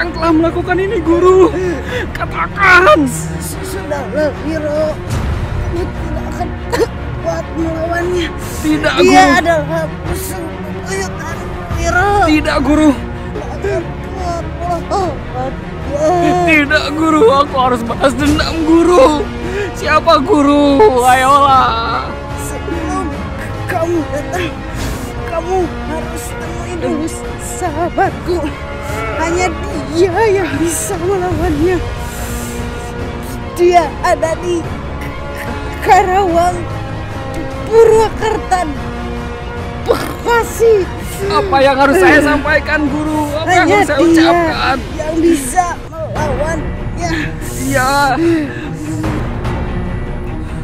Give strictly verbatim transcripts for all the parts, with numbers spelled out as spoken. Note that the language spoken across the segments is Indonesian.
yang telah melakukan ini, Guru? Katakan. Sudahlah, Wiro. Kamu tidak akan kuat melawannya. Tidak, Dia Guru. Dia adalah musuh bebuyutan, Wiro. Tidak, Guru. Tidak akan kuat melawannya. Tidak, Guru. Aku harus balas dendam, Guru. Siapa Guru? Ayolah. Sebelum kamu datang, kamu harus temui dulu sahabatku. Hanya dia yang bisa melawannya. Dia ada di Karawang, Purwakarta, Bekasi. Apa yang harus saya sampaikan, Guru? Apa yang Hanya harus saya dia ucapkan? yang bisa melawannya. Iya.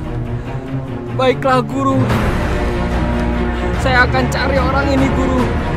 Baiklah, Guru. Saya akan cari orang ini, Guru.